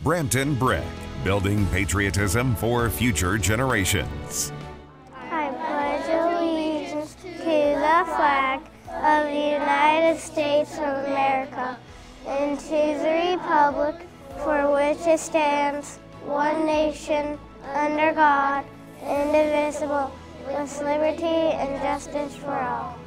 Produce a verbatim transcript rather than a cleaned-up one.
Brampton Brick, building patriotism for future generations. I pledge allegiance to the flag of the United States of America and to the republic for which it stands, one nation, under God, indivisible, with liberty and justice for all.